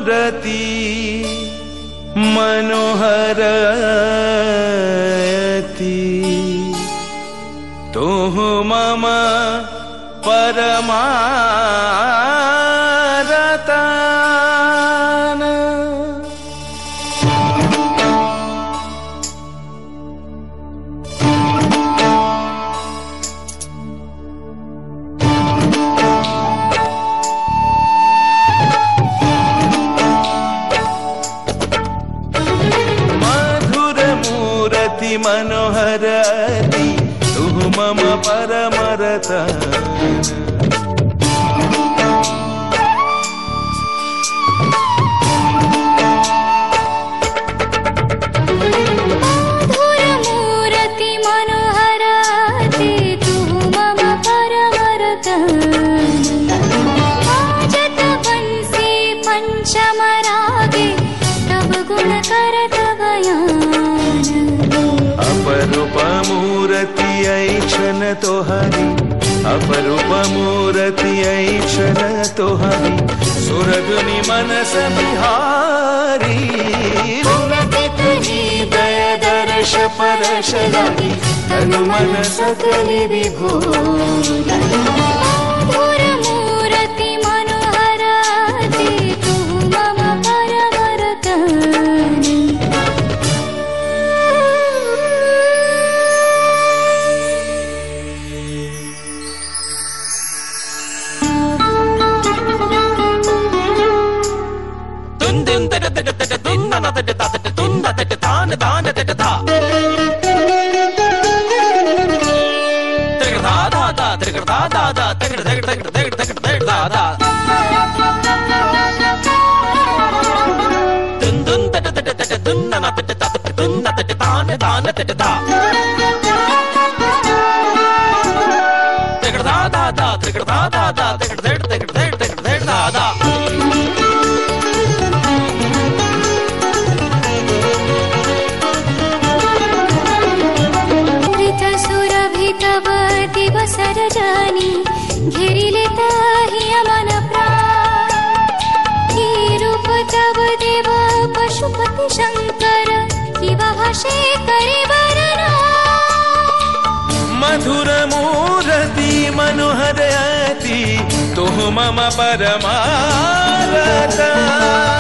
मूरति मनोहरति तुह मम परमारतान। मनोहरति तुह मम परमरतान। मधुरमूरति मनोहरति तुह मम परमरतान। आजत बंसी पंचमरागे तब गुण करत बयान। अपरूप मूरति ऐक्षण तोहरी, अपरूप मूरति ऐक्षण तोहरी, सुरधुनि मनस बिहारी। हृदय दर्श परश लगी, तनु मन सकल विभोर। मधुरमूरति मनोहरति तुह मम परमरतान। सरजानी घेरी लेता ही अमन प्राण। की रूप तब देव पशुपति शंकर की भाषे करे वर्णन। मधुर मूरति मनोहरति तुह मम परमारतान।